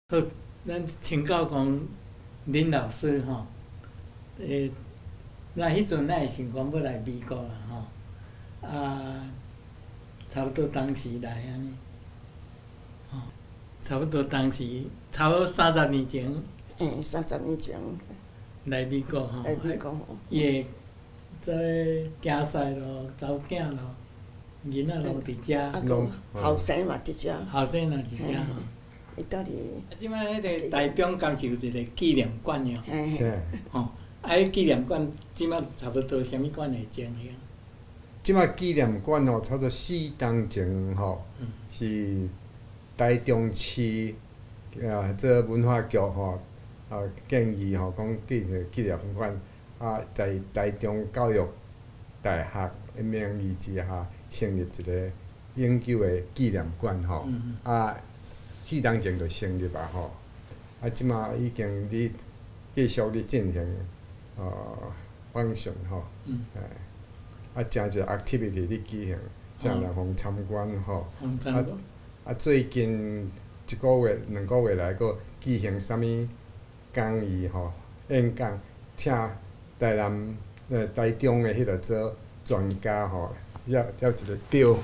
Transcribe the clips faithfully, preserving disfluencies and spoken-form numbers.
好，咱请教讲林老师吼，诶，那迄阵咱会想讲要来美国啦吼，啊，差不多当时来安尼，吼，差不多当时，差不多三十年前诶，三十年前来美国吼， 来美国吼， 伊会做竞赛咯，查某囝咯，囡仔拢伫遮， 啊，讲后生嘛伫遮， 后生也伫遮吼。 伊倒伫。 啊，即摆迄个台中敢是有一个纪念馆哦， 是。 吼，啊，迄纪念馆即摆差不多啥物馆会进行？ 即摆纪念馆吼，差不多四当前吼，是台中市啊，这文化局吼啊建议吼，讲建一个纪念馆啊，在台中教育大学的名义之下成立一个永久的纪念馆吼，啊。四当前就成立啊吼，啊，即马已经咧继续咧进行呃访询吼，哎，啊，诚侪 activity 咧举行，正人互参观吼，啊啊，最近一个月、两个月来，佫举行啥物讲义吼、演讲，请台南呃台中的迄个做专家吼，要要一个表。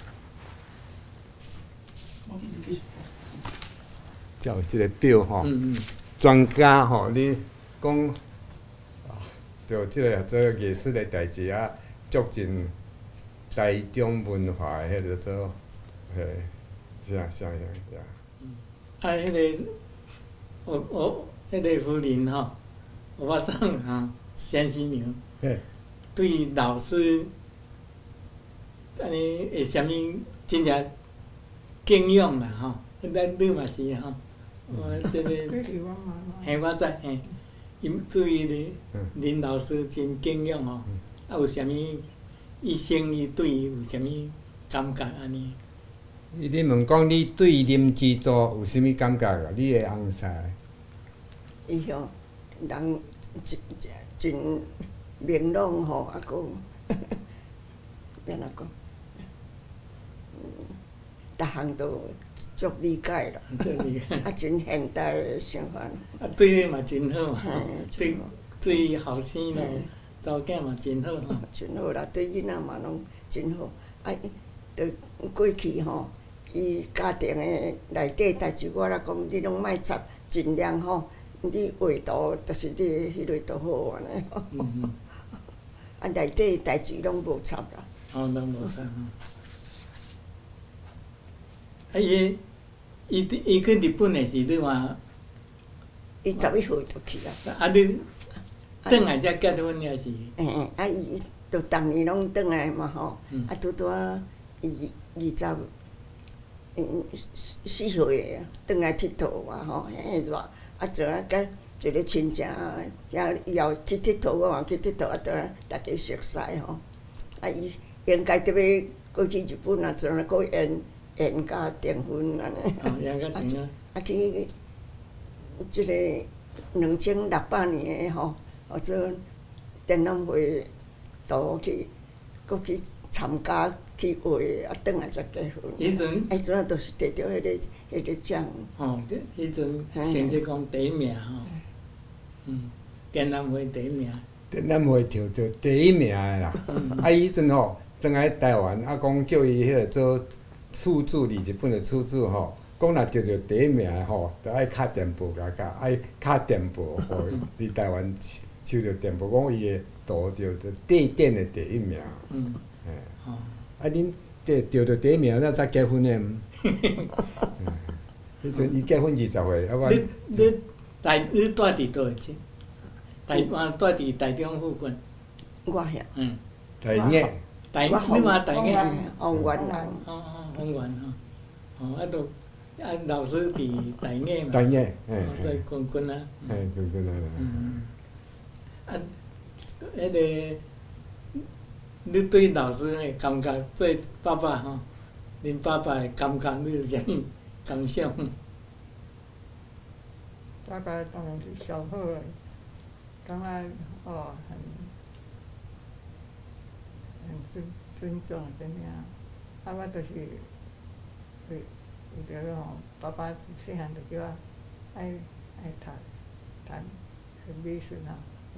才有即个表吼，专家吼，你讲啊，就即个做艺术的代志啊，促进台中文化的迄个做，嘿，啥啥啥呀？ 啊，迄个，我我迄个夫人吼，我送吼先生娘，对老师，安尼会啥物真正敬仰啦吼，咱你嘛是吼。我即个，嘿，我知嘿，伊对伊林老师真敬仰吼，啊有啥物医生伊对伊有啥物感觉安尼？ 伊咧问讲，你对林之助有啥物感觉啊？你的翁婿？ 伊吼，人真真明朗吼，啊个，要哪讲？逐项都足理解啦，啊，真现代的想法。 啊，对你嘛真好嘛，对对后生咯，查某囝嘛真好吼。 真好啦，对囡仔嘛拢真好。啊，着过去吼，伊家庭的内底代志，我来讲，你拢莫插，尽量吼，你画图，著是你迄个就好安尼。啊，内底代志拢无插啦。 哦，拢无插。啊，伊伊伊去日本的是你话？ 伊十一岁就去啊。 啊，你转来才结婚还是？ 嘿嘿，啊伊就逐年拢转来嘛吼，啊拄拄啊，伊二十，嗯四岁啊，转来佚佗嘛吼，嘿热，啊昨啊甲一个亲戚啊，遐以后去佚佗，我嘛去佚佗，啊倒来大家熟悉吼，啊伊应该特别过去日本啊，昨啊搁演。演甲订婚安尼，啊去即个两千六百年的吼，或者展览会都去，搁去参加去画，啊，转来才结婚。 迄阵， 迄阵啊，都是得着迄个迄个奖。 哦，迄阵成绩讲第一名吼，嗯，展览会第一名。 展览会摕着第一名的啦，啊，伊迄阵吼，转来台湾，啊，讲叫伊迄个做。处助理日本的处助吼，讲若得着第一名的吼，着爱敲电报甲甲，爱敲电报，互伊伫台湾收着电报，讲伊会夺着着地点的第一名。嗯。哎。哦。啊，恁得得着第一名，咱才结婚的。迄阵伊结婚二十岁，啊我。 你你台你住伫倒位置？台湾住伫台中附近。 我遐。 嗯。 台艺。 台，你嘛台艺？ 方圆人。 哦哦，方圆吼，哦，啊都啊老师伫台艺嘛。 台艺， 哎。所以滚滚啊。 哎，滚滚啊。 嗯。啊，迄个，你对老师的感觉，做爸爸吼，恁爸爸的感觉，你有啥物感想？ 爸爸当然是上好诶，感觉哦很。很尊尊重怎样？啊，我就是，为为着吼，爸爸细汉就叫我爱爱读读美术啊，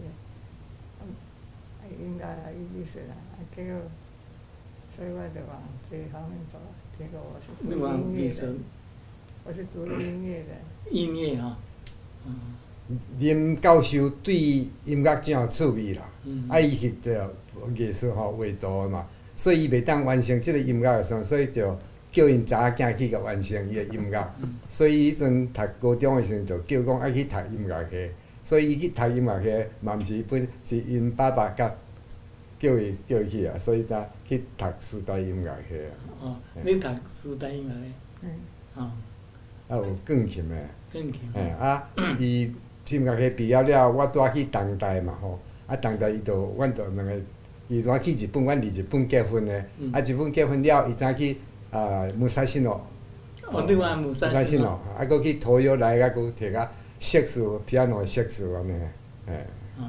爱音乐啊，艺术啊，啊结果，所以我就往这方面走。结果我是读音乐的，我是读音乐的。 音乐啊，嗯。 林教授对音乐真有趣味啦， 嗯、 啊，伊是着艺术吼画图的嘛，所以伊袂当完成即个音乐的时候，所以就叫因查某囝去甲完成伊的音乐。 嗯、 所以迄阵读高中的时阵，就叫讲爱去读音乐系，所以伊去读音乐系，嘛毋是本是因爸爸甲叫伊叫伊去啊，所以才去读师大音乐系啊。 哦，你读师大音乐系？ 嗯。 哦。 啊，有钢琴的。 钢琴。 嘿，啊，伊。音乐系毕业了，我带去东大嘛吼，啊东大伊就，阮就两个，伊怎去日本，阮伫日本结婚的，嗯、啊日本结婚了，伊怎去啊武蔵野咯， 哦，你话武蔵野咯，啊，佮去土约来，啊，佮摕个硕士，piano 的硕士安尼，嘿。 哦。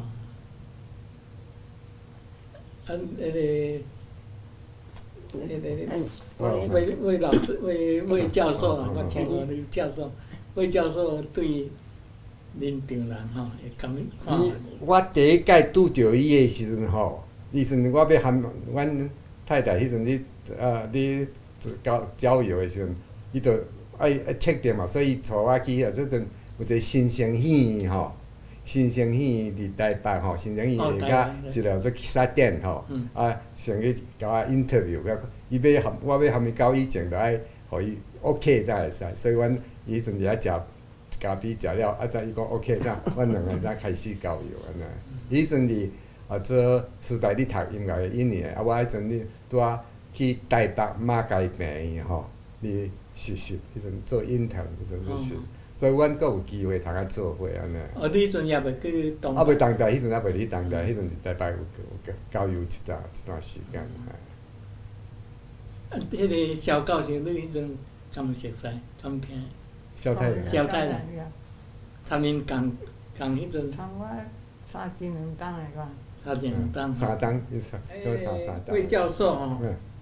啊，那个，那个，魏魏老师，魏魏教授啊，我听过那个教授，魏教授对。林长人吼，会讲看。 我第一届拄着伊的时阵吼，迄阵我要含阮太太迄阵咧呃咧交郊游的时阵，伊就爱爱测着嘛，所以带我去啊。即阵有一个新生戏吼，新生戏伫台北吼，新生戏下甲一个做喫茶店吼，啊先去甲我 interview， 伊要含我要含伊交以前，就爱互伊 OK 才会使，所以阮伊迄阵伫遐食。咖啡食了，啊！再伊讲 OK，咱阮两个才开始交流安尼。迄阵伫啊做师大咧读音乐的一年，啊我迄阵咧拄啊去台北马偕病院吼，咧实习，迄阵做 intern， 迄阵咧实，所以阮阁有机会通啊做伙安尼。 哦，你迄阵也袂去东？ 啊，袂东大，迄阵也袂去东大，迄阵伫台北有有交流一段一段时间。 啊，迄个肖教授，你迄阵敢熟悉，敢听？ 萧太人， 萧太人，参恁共共迄阵。 参我三斤两担的吧。 三斤两担。 三担，伊三，叫三三担。 魏教授吼，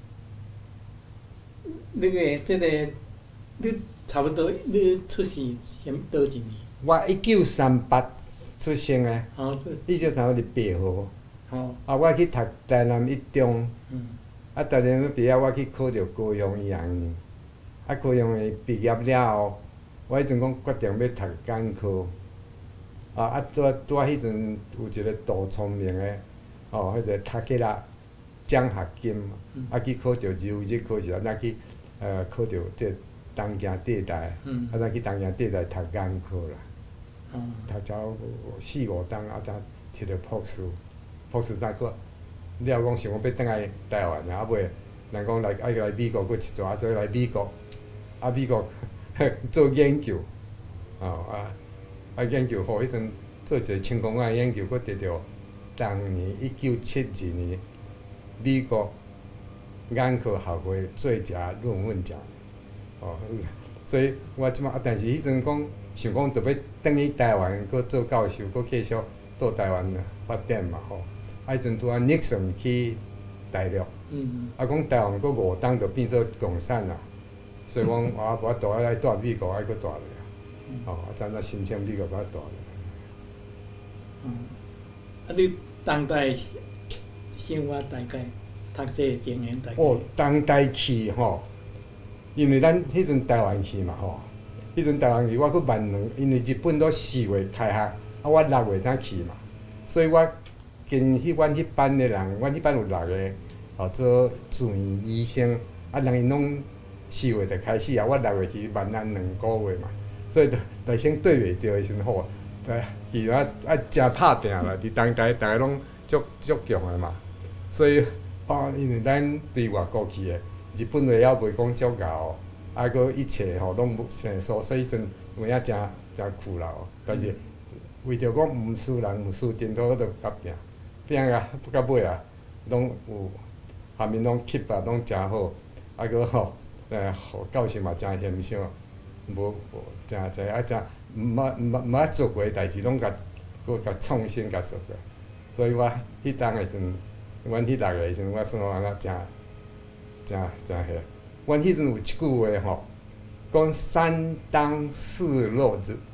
那个即个，你差不多你出世先倒一年？ 我一九三八出生的。 哦， 一九三八是八号。 哦。 啊，我去读台南一中。 嗯。 啊，台南毕业，我去考着高雄医学院。啊，高雄的毕业了后。我迄阵讲决定要读工科，啊啊！拄啊拄啊！迄阵有一个杜聪明的，哦，迄个读起来奖学金，啊去考着日语这考试，啊再去呃考着这东京帝大，啊再去东京帝大读工科啦，读到四五档，啊才摕着博士，博士再过，了讲想讲要转来台湾啊，啊尾人讲来爱来美国，佫一撮啊，做来美国，啊美国。做研究，哦啊啊研究，互迄阵做一个成功啊研究，佫得着当年一九七二年美国眼科学会最佳论文奖，哦，所以我即马啊，但是迄阵讲想讲，着要转去台湾，佫做教授，佫继续到台湾发展嘛吼。啊，迄阵拄啊尼克松去大陆，啊讲台湾佫五党着变做共产啦。所以讲，我我住爱住美国，爱搁住落啊，哦，啊，咱才申请美国才住落。 嗯，啊，你当代生活大概读这经验大概？ 哦，当代去吼，因为咱迄阵台湾去嘛吼，迄阵台湾去我搁万两，因为日本都四月开学，啊，我六月才去嘛，所以我跟迄阮迄班的人，阮迄班有六个，哦，做住院医生，啊，人因拢。四月就开始啊，我六月去万安两个月嘛，所以就先对袂着的时阵好，对，伊啊啊真拍拼啦，伫当代大家拢足足强的嘛，所以哦，因为咱对外国去的，日本话也袂讲足厚，啊搁一切吼拢无生疏，所以迄阵有影真真苦劳，但是为着讲毋输人毋输颠倒，我着甲拼，拼啊到尾啊，拢有下面拢 keep 啊，拢真好，啊搁吼。诶，互教授嘛真欣赏，无真侪啊真毋捌毋捌毋捌做过诶代志，拢甲佫甲创新甲做过。所以我迄当诶时阵，阮迄六个诶时阵，我算安怎真真真迄。阮迄阵有一句话吼，讲三当四落日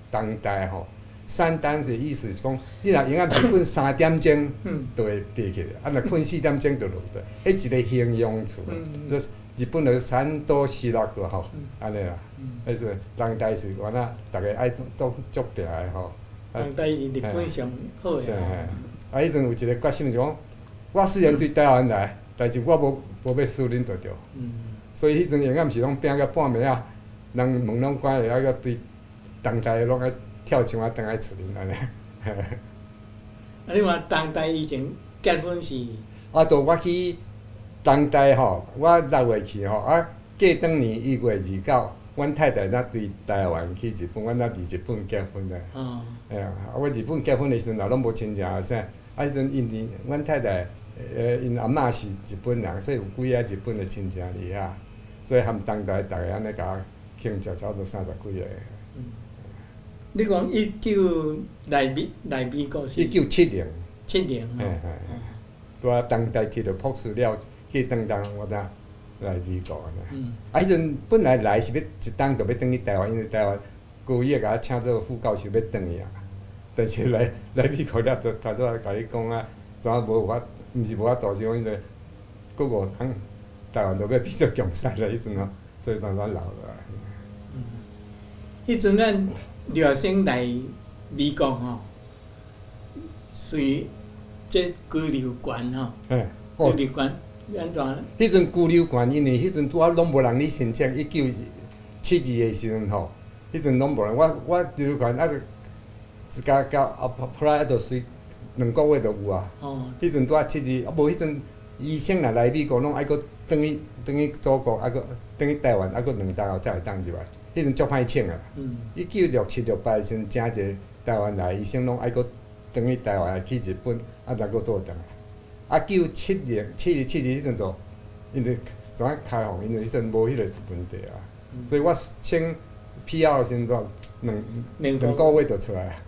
当代吼。三单是意思是讲，你若永远是困三点钟，就会爬起来；啊，若困四点钟就落着。迄一个形容词，就是日本就是三多四六个吼，安尼啦。迄是当代是原来逐个爱做做拼的吼。 当代是日本上好诶。 啊，迄阵有一个决心就讲，我虽然对台湾来，但是我无无要输恁就着。所以迄阵永远是拢拼到半暝啊，人门拢关咧，啊个对当代拢爱。跳墙啊，等来厝里安尼。 啊，你话当代以前结婚是？ 啊，就我去当代吼，我六月去吼，啊，过当年一月二九，阮太太咱对台湾去日本，阮咱伫日本结婚咧。哦。哎呀，啊，我日本结婚的时阵，也拢无亲戚啊啥，啊，迄阵因为阮太太，呃，因阿嬷是日本人，所以有几个日本的亲戚伫遐，所以含当代逐个安尼甲我庆祝，差不多三十几个。嗯。 你讲一九来美来美国是？ 一九七零。 七零。 嘿嘿。拄啊，当代摕着博士了，去当当我才来美国安尼。嗯。啊，迄阵本来来是要一冬就要转去台湾，因为台湾高一甲我请做副教授要转去啊。但是来来美国了，就头拄仔甲你讲啊，怎啊无法，毋是无法度，是讲迄个过五冬台湾就要变做强势了，迄阵哦，所以当咱留落来。 嗯。迄阵咱。廖先来美国吼，随即居留权吼，居留权安怎？ 迄阵居留权，因为迄阵拄啊拢无人咧申請，一九七二的时阵吼，迄阵拢无人，我我居留权啊，就加加 apply 啊，就随两个月就有啊。哦。迄阵拄啊七二，啊无迄阵医生若来美国，拢爱搁转去转去祖国，啊搁转去台湾，啊搁两单后才会当入来。迄阵足歹请啊！一九六七六八时阵，诚侪台湾来医生拢爱搁转去台湾去日本，啊才搁倒转来。啊，九七零七二七二迄阵就因为怎啊开放，因为迄阵无迄个问题啊，所以我请 P R 时阵两两个月就出来啊。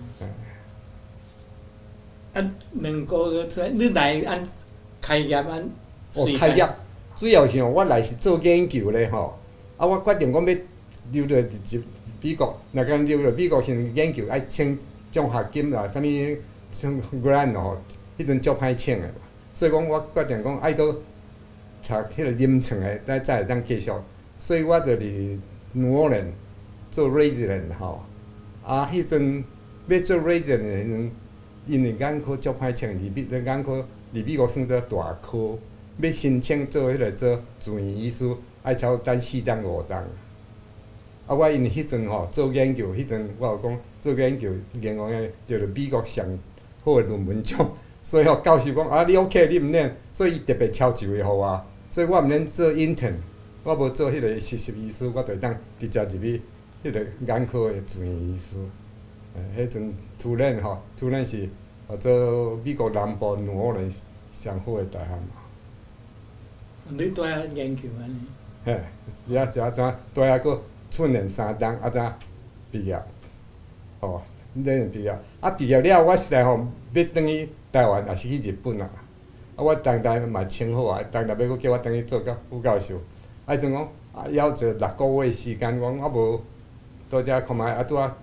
啊，两个月出来，你来按开业按？ 哦，开业主要是我来是做研究咧吼，啊，我决定讲要。留着入美国，若讲留着美国先研究，爱请奖学金啦，啥物像 grant 吼，迄阵足歹请诶。所以讲我决定讲爱搁读迄个临床诶，才才会当继续。所以我就伫 New Orleans 做 resident 吼。啊，迄阵要做 resident 诶时阵，因为眼科足歹请，伫美眼科伫美国算做大科，要申请做迄个做住院医师，爱超等四档五档。啊，我因为迄阵吼做研究，迄阵我有讲做研究，研究个着着美国上好诶论文奖，所以吼教授讲啊，你 OK， 你毋免，所以伊特别敲一位互我，所以我毋免做 intern， 我无做迄个实习医师，我就当直接入去迄个眼科诶住院医师。诶，迄阵突然吼，突然是或做美国南部纽奥良上好诶大学嘛。 你拄仔研究安尼？ 嘿，遐遮遮拄仔佫。训练三档，啊才毕业，哦，练毕业，啊毕业了，我实在吼要转去台湾，也是去日本啊。啊，我当代嘛请好啊，当代要佫叫我转去做教副教授。啊，迄阵讲啊，还有一六个月时间，我我无倒遮看卖，啊拄啊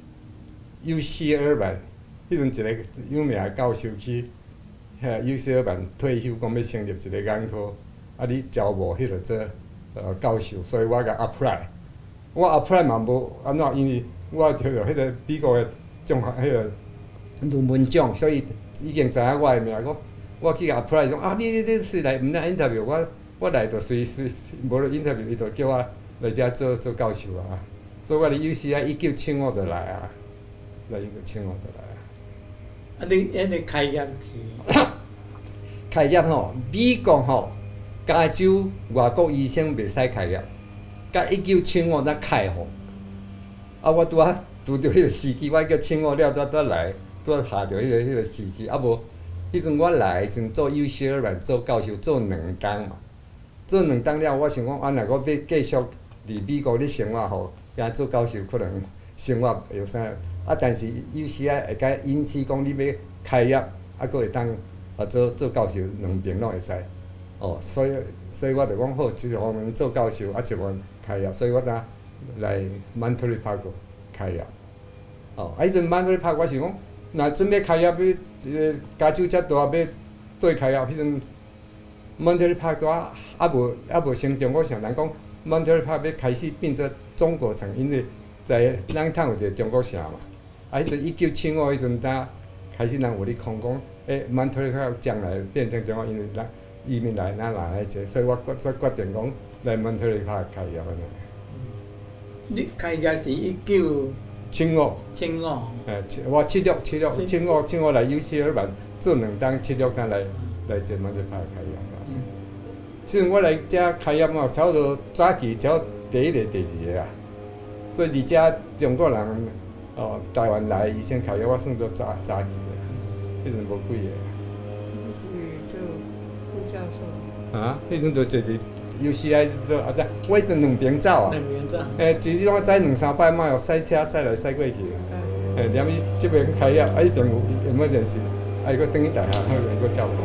U C 二万，迄阵一个有名诶教授去，遐 U C 二万退休，讲要成立一个眼科，啊你招募迄个做呃教授，所以我甲 apply。我 apply 嘛无安怎，因为我摕着迄个美国诶奖学迄个论文奖，所以已经知影我诶名。我我去 apply 讲啊，你你你是来毋来 interview？ 我我来就随随无咧 interview， 伊就叫我来遮做做教授啊。所以我伫 U C I 一九七五就来啊，来一九七五就来啊。 啊，你迄个开业是？ 开业吼，美国吼，加州外国医生袂使开业。甲一九七五才开放，啊！我拄啊拄着迄个时期，我叫七五了才才来，拄啊下着迄个迄个时期，啊无，迄阵我来时阵做 U C 二万做教授做两工嘛，做两工了，我想讲，啊，若我要继续伫美国咧生活吼，惊做教授可能生活有啥，啊，但是 U C I 会甲引起讲你要开业，啊，佫会当啊做做教授两边拢会使，哦，所以所以我就讲好，一方面做教授，啊一方面开业，所以我当来 Monterey Park 开业。 哦，啊，迄阵曼特利拍，我是讲，若准备开业要，呃，加州遮大要对开业，迄阵曼特利拍大啊无啊无像中国像人讲，曼特利拍要开始变做中国城，因为在咱趁有一个中国城嘛。啊，迄阵一九七五迄阵，呾开始人有咧讲讲，诶，曼特利拍将来变成中国，因为咱移民来咱来来者，所以我决决定讲来曼特利拍开业安尼。 你开业是一九七五。 七五。 诶，我七六七六七五七五来 U C 二万做两档，七六单来来这曼特利拍开业。嗯。虽然我来遮开业嘛，差不多早期只第一个、第二个啊，所以伫遮中国人哦，台湾来以前开业，我算做早早期个，迄阵无几个。 你是做副教授？啊， 迄阵就坐伫 U C I 做啊，只我迄阵两边走啊。 两边走。 诶，一日我载两三摆嘛，有赛车赛来赛过去。诶，连伊即边开业，啊，迄边有有么件事，啊，伊搁转去大学，迄边搁照顾。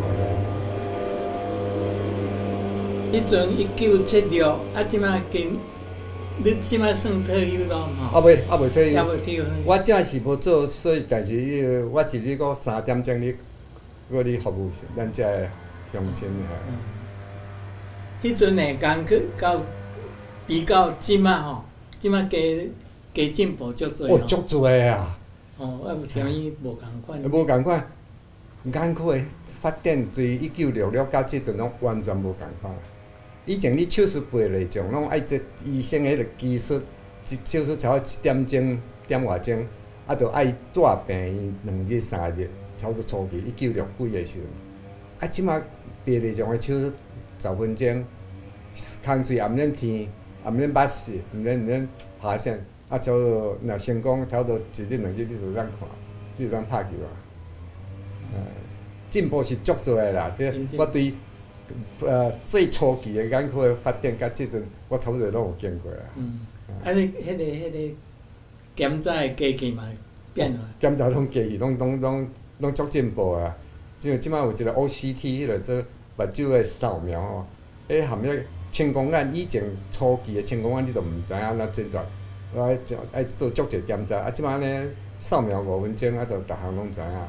迄阵一九七六，啊，即摆跟你即摆算退休咯吼？ 啊未，啊未退休。 还未退休。 我正是无做，所以但是迄个我一日搁三点钟咧，搁咧服务咱遮个乡亲遐。迄阵诶工去到比较即摆吼，即摆加加进步足多哦，足多啊！ 哦，啊有啥物无共款？ 无共款，眼科诶发展从一九六六到即阵拢完全无共款。以前你手术背来种，拢爱这医生迄个技术，一手术超一点钟、点外钟，啊，着爱带病院两日、三日，差不多初期一九六几个时阵。啊，即马背来种诶手术十分钟，空喙也毋免天，也毋免捌死，毋免毋免爬线，啊，差不多若成功，差不多一日两日你就当看，你就当拍球啊。呃，进步是足多诶啦，这我对。呃，最初期诶眼科诶发展，甲即阵我差不多拢有经过啊。 嗯。啊，你迄个迄个检查诶机器嘛变了。 检查拢机器拢拢拢拢足进步啊！即即摆有一个 O C T， 迄个做目睭诶扫描吼，迄含迄青光眼以前初期诶青光眼你都毋知影安怎诊断，我爱爱做足侪检查，啊，即摆安尼扫描五分钟，啊，就逐项拢知影。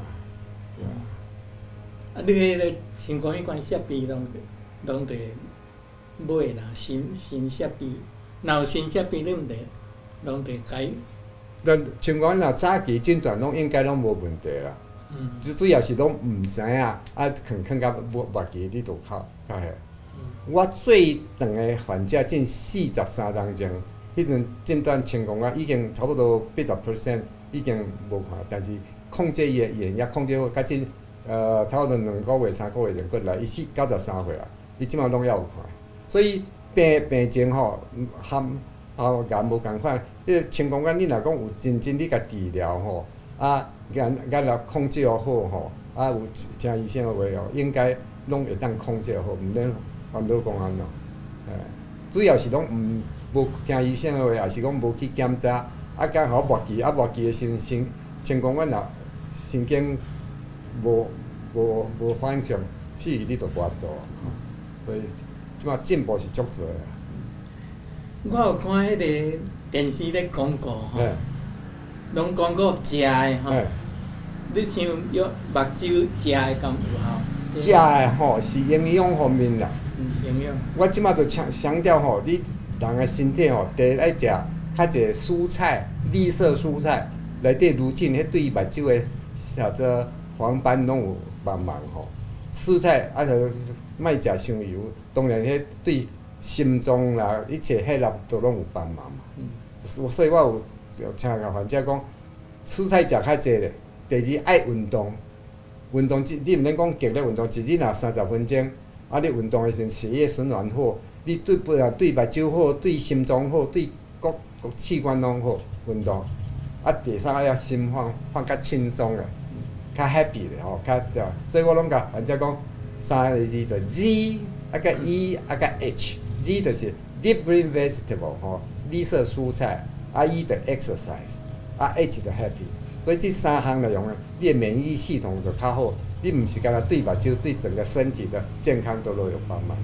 啊，你迄个青光迄款设备拢拢得买啦，新新设备，若有新设备你毋得拢得改。 咱青光若早期诊断拢应该拢无问题啦。嗯。主主要是拢毋知影，啊，囥囥到末末期你就较较遐。嗯。我最长诶患者近四十三当钟，迄阵诊断青光眼已经差不多八十 percent 已经无看，但是控制伊诶眼压控制好，较真。呃，差不多两个月、三个月就过来，伊四九十三岁啊，伊即马拢还有看，所以病病情吼，含喉癌无共款。迄个青光眼，你若讲有认真你甲治疗吼，啊，眼眼若控制好吼，啊有听医生诶话哦，应该拢会当控制好，毋免烦恼讲安怎。诶，主要是拢毋无听医生诶话，也是讲无去检查，啊，刚好末期啊末期诶神神青光眼若神经。无无无反向，死去你就无法度，所以即马进步是足多诶。 我有看迄个电视咧广告吼，拢广告食诶吼，你想约目睭食诶敢有效？ 食诶吼是营养方面啦。 嗯，营养。 我即马就强强调吼，你人诶身体吼，第一爱食较侪蔬菜、绿色蔬菜，内底乳清，迄对目睭诶或者黄斑拢有帮忙吼。蔬菜啊，就莫食伤油，当然迄对心脏啦、一切血压都拢有帮忙嘛。嗯。所以我有请个患者讲，蔬菜食较侪咧。第二爱运动，运动即你毋免讲激烈运动，一日若三十分钟，啊，你运动诶时阵血液循环好，你对不啊对目睭好，对心脏好，对各各器官拢好运动。啊，第三个要心放放较轻松个。较 happy 咧吼，较对，所以我拢甲患者讲三个字就 Z 啊甲 E 啊甲 H，Z 就是 deep green vegetable 吼，绿色蔬菜，啊 E 就 exercise， 啊 H 就 happy， 所以这三项内容呢，你的免疫系统就较好，你毋是干那对目睭，对整个身体的健康都有帮忙。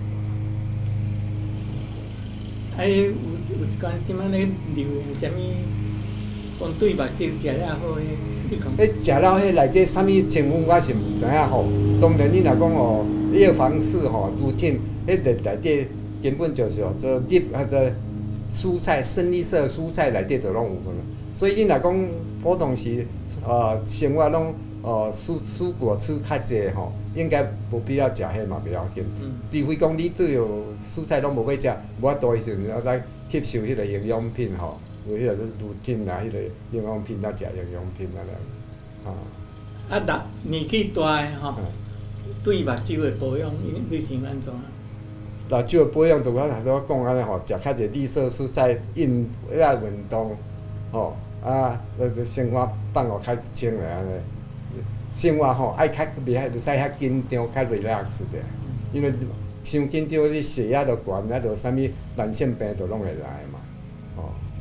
啊，有有一款即摆咧流行啥物讲对目睭食了好，迄迄讲。 迄食了迄内底啥物成分我是毋知影吼。当然你若讲吼，叶黄素吼、都进，迄个内底根本就是哦，做粒啊做蔬菜深绿色蔬菜内底就拢有分。所以你若讲普通时呃生活拢呃蔬蔬果吃较济吼，应该无必要食迄嘛，袂要紧。除非讲你对蔬菜拢无要食，无法度时阵，再吸收迄个营养品吼。有迄个乳精啊，迄个营养品，咱食营养品啊咧，啊。 啊，大年纪大诶吼，对目睭诶保养，你你想安怎啊？ 目睭诶保养，就我头拄讲安尼吼，食较济绿色蔬菜，运啊运动，吼啊，呃生活放互较清咧安尼。生活吼爱较袂遐，著使较紧张，较 relax 者，因为伤紧张，你血压就悬，啊，就啥物慢性病就拢会来嘛，吼。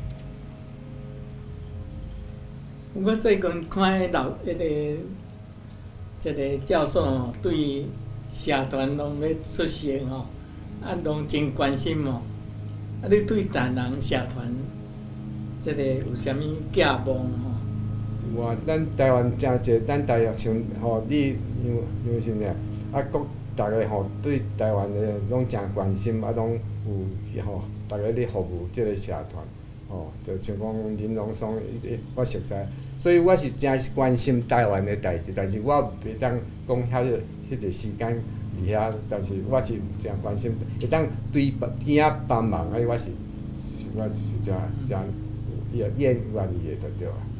我最近看迄老迄个一个教授吼，对社团拢咧出席吼，啊，拢真关心吼。啊，你对台南社团即个有啥物寄望吼？ 有啊，咱台湾真济，咱台湾像吼你因因是呢，啊，国逐个吼对台湾的拢真关心，啊，拢有吼，逐个咧服务即个社团。哦，就像讲林荣松，我熟悉，所以我是真关心台湾的代志，但是我袂当讲遐个迄个时间伫遐，但是我是真关心，会当对边仔帮忙，哎，我是我是真真愿愿意的，就对啊。